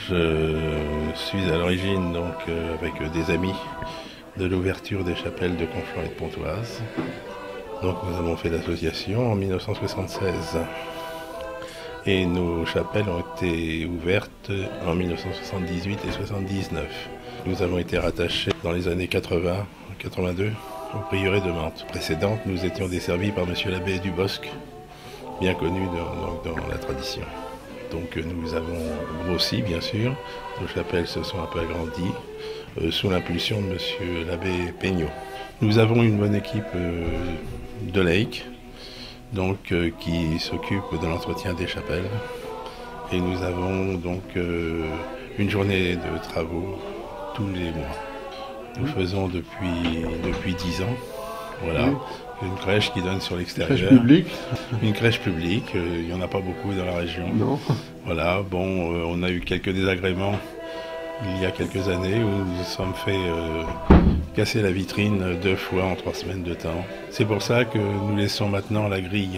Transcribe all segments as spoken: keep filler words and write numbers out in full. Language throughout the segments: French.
Je suis à l'origine donc euh, avec des amis de l'ouverture des chapelles de Conflans et de Pontoise. Donc nous avons fait l'association en mille neuf cent soixante-seize et nos chapelles ont été ouvertes en mille neuf cent soixante-dix-huit et soixante-dix-neuf. Nous avons été rattachés dans les années quatre-vingts quatre-vingt-deux au prieuré de Mantes. Précédente, nous étions desservis par monsieur l'abbé Dubosc, bien connu dans, dans, dans la tradition. Donc nous avons grossi bien sûr, nos chapelles se sont un peu agrandies euh, sous l'impulsion de monsieur l'abbé Peignot. Nous avons une bonne équipe euh, de laïcs donc, euh, qui s'occupe de l'entretien des chapelles et nous avons donc euh, une journée de travaux tous les mois. Nous faisons depuis, depuis dix ans, voilà, oui. Une crèche qui donne sur l'extérieur. Crèche publique. Une crèche publique, euh, il n'y en a pas beaucoup dans la région. Non. Voilà, bon, euh, on a eu quelques désagréments il y a quelques années où nous nous sommes fait euh, casser la vitrine deux fois en trois semaines de temps. C'est pour ça que nous laissons maintenant la grille.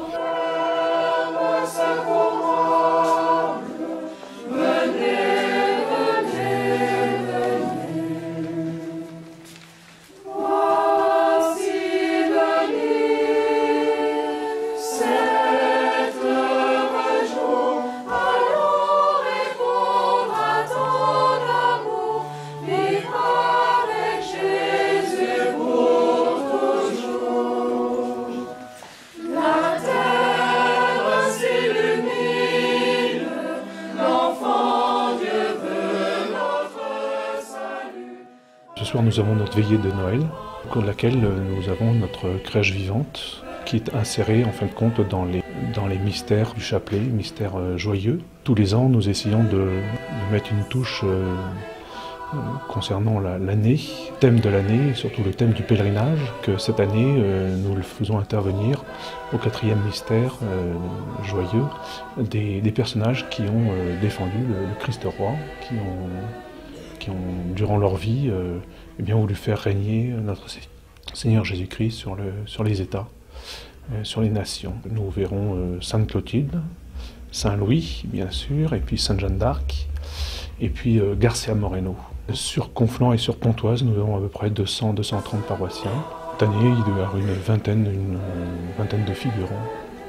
Ce soir, nous avons notre veillée de Noël, au cours de laquelle nous avons notre crèche vivante qui est insérée en fin de compte dans les, dans les mystères du chapelet, mystères euh, joyeux. Tous les ans, nous essayons de, de mettre une touche euh, euh, concernant l'année, la, thème de l'année, et surtout le thème du pèlerinage, que cette année, euh, nous le faisons intervenir au quatrième mystère euh, joyeux, des, des personnages qui ont euh, défendu le, le Christ roi, qui ont... qui ont, durant leur vie, euh, eh bien, voulu faire régner notre Seigneur Jésus-Christ sur, le, sur les États, euh, sur les nations. Nous verrons euh, Sainte Clotilde, Saint Louis, bien sûr, et puis Sainte Jeanne d'Arc, et puis euh, Garcia Moreno. Sur Conflans et sur Pontoise, nous avons à peu près deux cents à deux cent trente paroissiens. Cette année, il doit y avoir une vingtaine, une, une vingtaine de figurants,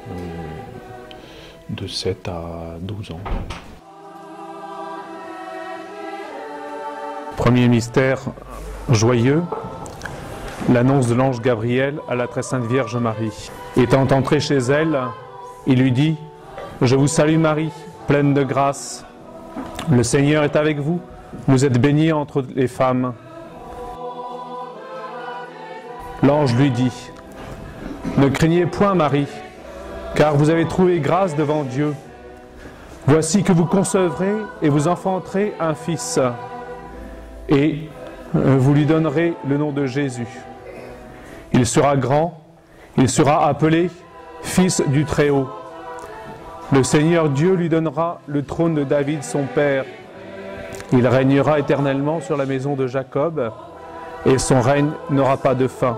euh, de sept à douze ans. Premier mystère joyeux, l'annonce de l'ange Gabriel à la très sainte Vierge Marie. Étant entré chez elle, il lui dit « Je vous salue Marie, pleine de grâce. Le Seigneur est avec vous, vous êtes bénie entre les femmes. » L'ange lui dit « Ne craignez point Marie, car vous avez trouvé grâce devant Dieu. Voici que vous concevrez et vous enfanterez un fils. Et vous lui donnerez le nom de Jésus. Il sera grand, il sera appelé Fils du Très-Haut. Le Seigneur Dieu lui donnera le trône de David son père. Il régnera éternellement sur la maison de Jacob, et son règne n'aura pas de fin.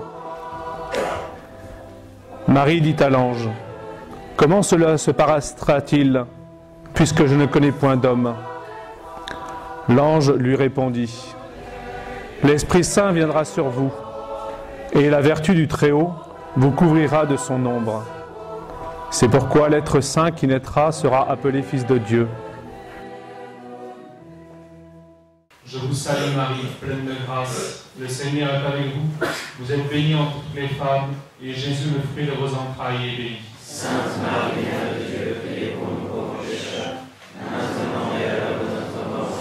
Marie dit à l'ange, « Comment cela se passera-t-il, puisque je ne connais point d'homme ?» L'ange lui répondit, « L'Esprit Saint viendra sur vous, et la vertu du Très-Haut vous couvrira de son ombre. C'est pourquoi l'être saint qui naîtra sera appelé Fils de Dieu. » Je vous salue Marie, pleine de grâce, le Seigneur est avec vous. Vous êtes bénie entre toutes les femmes, et Jésus, le fruit de vos entrailles, est béni. Sainte Marie, Mère de Dieu, priez pour nous pauvres pécheurs, maintenant et à l'heure de notre mort.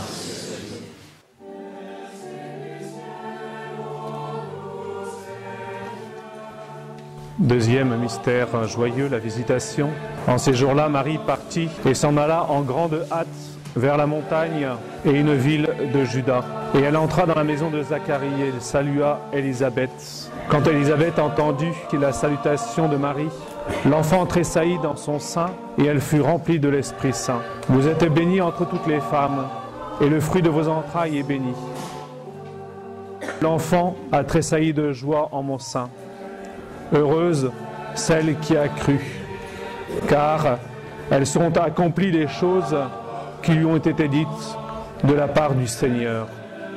Deuxième mystère joyeux, la visitation. En ces jours-là, Marie partit et s'en alla en grande hâte vers la montagne et une ville de Juda. Et elle entra dans la maison de Zacharie et elle salua Élisabeth. Quand Élisabeth entendit la salutation de Marie, l'enfant tressaillit dans son sein et elle fut remplie de l'Esprit Saint. Vous êtes bénie entre toutes les femmes et le fruit de vos entrailles est béni. L'enfant a tressailli de joie en mon sein. Heureuse celle qui a cru, car elles seront accomplies les choses qui lui ont été dites de la part du Seigneur.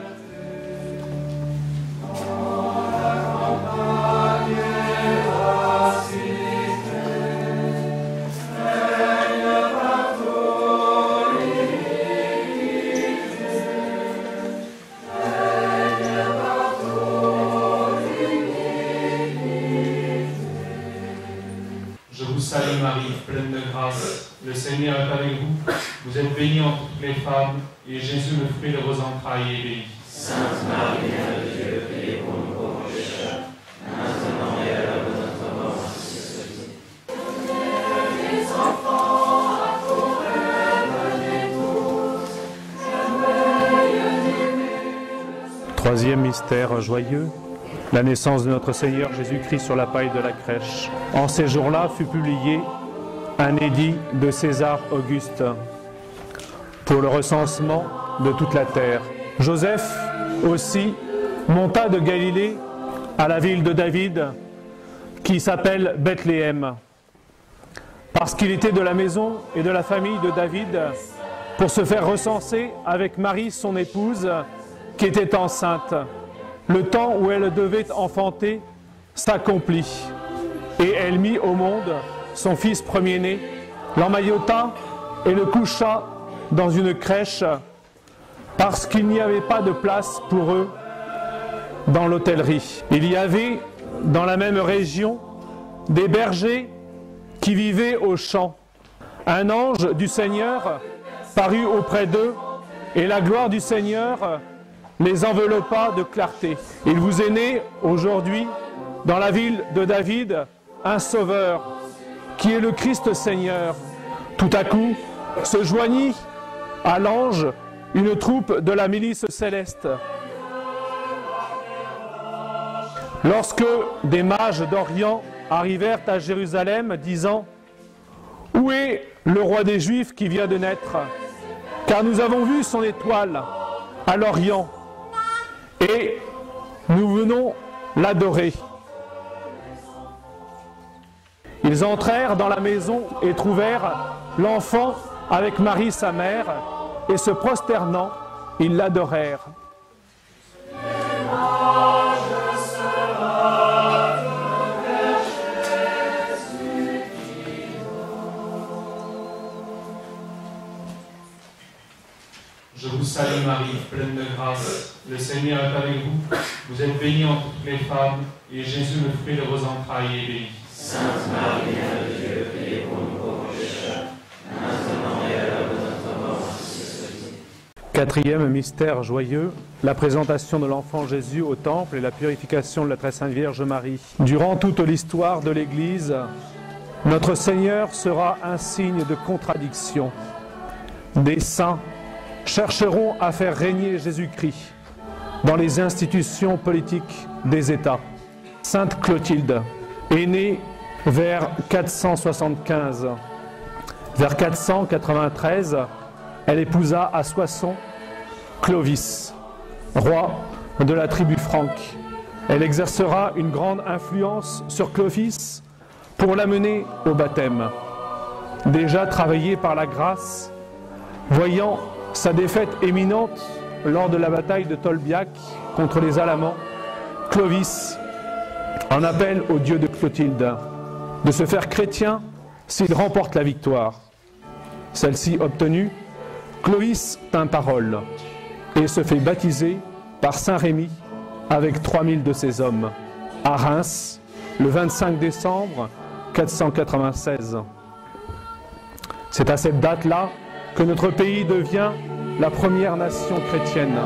Salut Marie, pleine de grâce, le Seigneur est avec vous. Vous êtes bénie entre toutes les femmes, et Jésus, le fruit de vos entrailles, est béni. Sainte Marie, Mère de Dieu, priez pour nous pauvres pécheurs, maintenant et à l'heure de notre mort. Ainsi soit. Les enfants, accourez, venez tous. Troisième mystère joyeux, la naissance de notre Seigneur Jésus-Christ sur la paille de la crèche. En ces jours-là fut publié un édit de César Auguste pour le recensement de toute la terre. Joseph aussi monta de Galilée à la ville de David qui s'appelle Bethléem, parce qu'il était de la maison et de la famille de David, pour se faire recenser avec Marie son épouse qui était enceinte. Le temps où elle devait enfanter s'accomplit, et elle mit au monde son fils premier-né, l'emmaillota et le coucha dans une crèche, parce qu'il n'y avait pas de place pour eux dans l'hôtellerie. Il y avait dans la même région des bergers qui vivaient aux champs. Un ange du Seigneur parut auprès d'eux, et la gloire du Seigneur les enveloppa de clarté. Il vous est né aujourd'hui dans la ville de David un sauveur qui est le Christ Seigneur. Tout à coup se joignit à l'ange une troupe de la milice céleste. Lorsque des mages d'Orient arrivèrent à Jérusalem disant « Où est le roi des Juifs qui vient de naître? Car nous avons vu son étoile à l'Orient et nous venons l'adorer. » Ils entrèrent dans la maison et trouvèrent l'enfant avec Marie sa mère, et se prosternant, ils l'adorèrent. Je vous salue Marie, pleine de grâce, le Seigneur est avec vous. Vous êtes bénie entre toutes les femmes, et Jésus, le fruit de vos entrailles, est béni. Sainte Marie, Mère de Dieu, priez pour nous pauvres pécheurs, maintenant et à l'heure de notre mort. Ainsi soit. Quatrième mystère joyeux, la présentation de l'enfant Jésus au temple et la purification de la très sainte Vierge Marie. Durant toute l'histoire de l'Église, notre Seigneur sera un signe de contradiction. Des saints chercheront à faire régner Jésus-Christ dans les institutions politiques des États. Sainte Clotilde est née vers quatre cent soixante-quinze. Vers quatre cent quatre-vingt-treize, elle épousa à Soissons Clovis, roi de la tribu franque. Elle exercera une grande influence sur Clovis pour l'amener au baptême. Déjà travaillé par la grâce, voyant sa défaite éminente lors de la bataille de Tolbiac contre les Alamans, Clovis en appelle au Dieu de Clotilde de se faire chrétien s'il remporte la victoire. Celle-ci obtenue, Clovis tint parole et se fait baptiser par saint Rémy avec trois mille de ses hommes à Reims le vingt-cinq décembre quatre cent quatre-vingt-seize. C'est à cette date-là que notre pays devient la première nation chrétienne.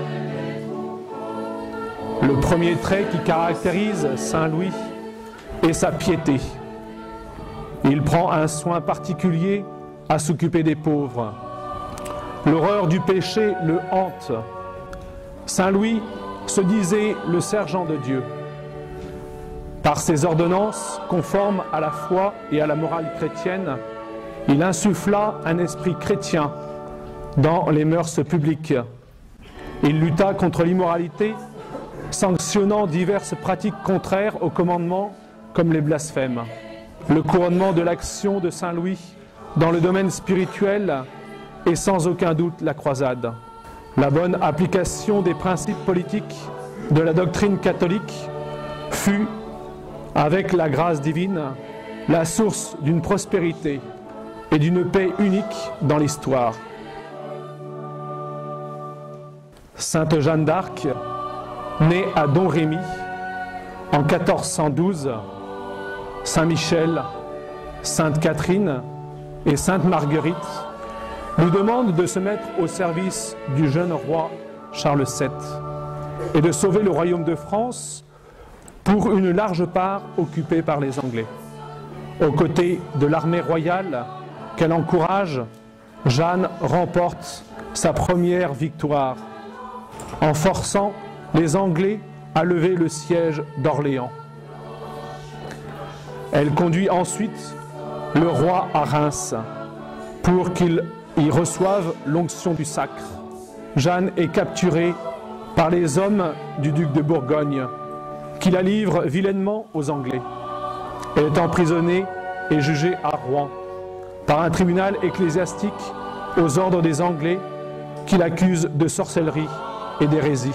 Le premier trait qui caractérise Saint Louis est sa piété. Il prend un soin particulier à s'occuper des pauvres. L'horreur du péché le hante. Saint Louis se disait le sergent de Dieu. Par ses ordonnances conformes à la foi et à la morale chrétienne, il insuffla un esprit chrétien dans les mœurs publiques. Il lutta contre l'immoralité, sanctionnant diverses pratiques contraires au commandement, comme les blasphèmes. Le couronnement de l'action de Saint Louis dans le domaine spirituel est sans aucun doute la croisade. La bonne application des principes politiques de la doctrine catholique fut, avec la grâce divine, la source d'une prospérité et d'une paix unique dans l'histoire. Sainte Jeanne d'Arc, née à Domrémy en quatorze cent douze, Saint Michel, Sainte Catherine et Sainte Marguerite nous demandent de se mettre au service du jeune roi Charles sept et de sauver le royaume de France pour une large part occupée par les Anglais. Aux côtés de l'armée royale qu'elle encourage, Jeanne remporte sa première victoire en forçant les Anglais à lever le siège d'Orléans. Elle conduit ensuite le roi à Reims pour qu'il y reçoive l'onction du sacre. Jeanne est capturée par les hommes du duc de Bourgogne qui la livrent vilainement aux Anglais. Elle est emprisonnée et jugée à Rouen par un tribunal ecclésiastique aux ordres des Anglais qui l'accusent de sorcellerie et d'hérésie.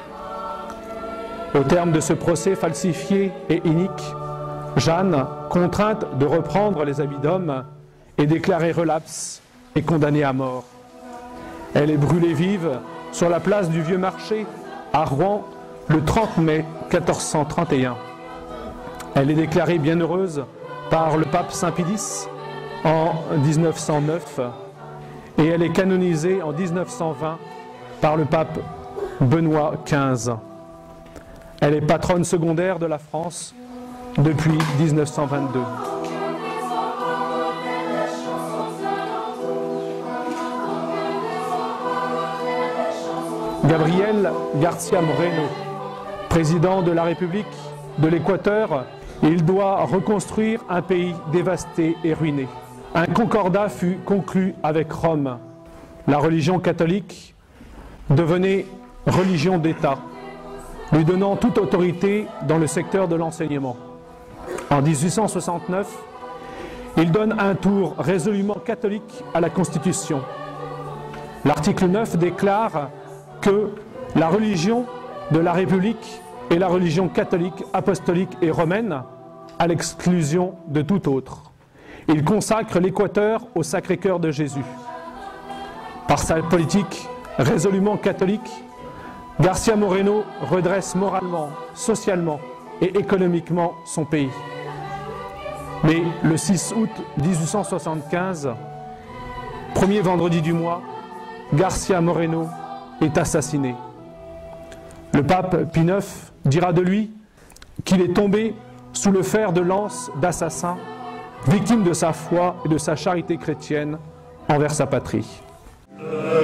Au terme de ce procès falsifié et inique, Jeanne, contrainte de reprendre les habits d'homme, est déclarée relapse et condamnée à mort. Elle est brûlée vive sur la place du Vieux Marché à Rouen le trente mai mille quatre cent trente et un. Elle est déclarée bienheureuse par le pape Saint Pie en mille neuf cent neuf et elle est canonisée en mille neuf cent vingt par le pape Benoît quinze. Elle est patronne secondaire de la France depuis mille neuf cent vingt-deux. Gabriel García Moreno, président de la République de l'Équateur, il doit reconstruire un pays dévasté et ruiné. Un concordat fut conclu avec Rome. La religion catholique devenait religion d'État, lui donnant toute autorité dans le secteur de l'enseignement. En mille huit cent soixante-neuf, il donne un tour résolument catholique à la Constitution. L'article neuf déclare que la religion de la République est la religion catholique, apostolique et romaine, à l'exclusion de tout autre. Il consacre l'Équateur au Sacré-Cœur de Jésus. Par sa politique résolument catholique, García Moreno redresse moralement, socialement et économiquement son pays. Mais le six août mille huit cent soixante-quinze, premier vendredi du mois, García Moreno est assassiné. Le pape Pie neuf dira de lui qu'il est tombé sous le fer de lance d'assassins, victime de sa foi et de sa charité chrétienne envers sa patrie. Euh...